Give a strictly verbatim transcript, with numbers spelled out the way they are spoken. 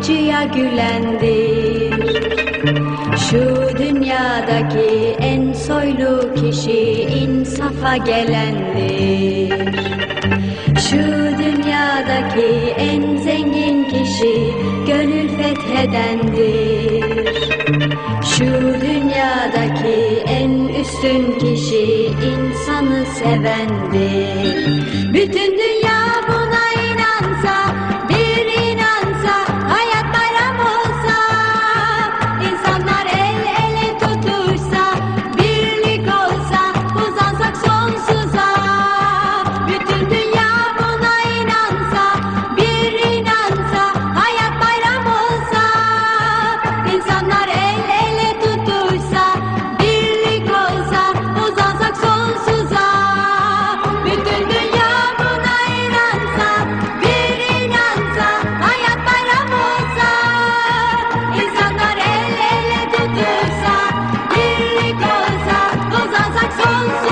acıya gülendir. Şu dünyadaki en soylu kişi insafa gelendir. Şu dünyadaki en zengin kişi gönül fethedendir. Şu dünyadaki en üstün kişi insanı sevendir. Bütün dünya buna inansa, bir inansa, hayat bayram olsa, insanlar el ele tutuşsa, birlik olsa, uzansak sonsuza. Bütün dünya buna inansa, bir inansa, hayat bayram olsa, insanlar el ele tutuşsa, birlik olsa, uzansak sonsuza. Bütün dünya buna inansa, bir inansa, hayat bayram olsa, insanlar el ele tutuşsa, birlik olsa, uzansak sonsuza.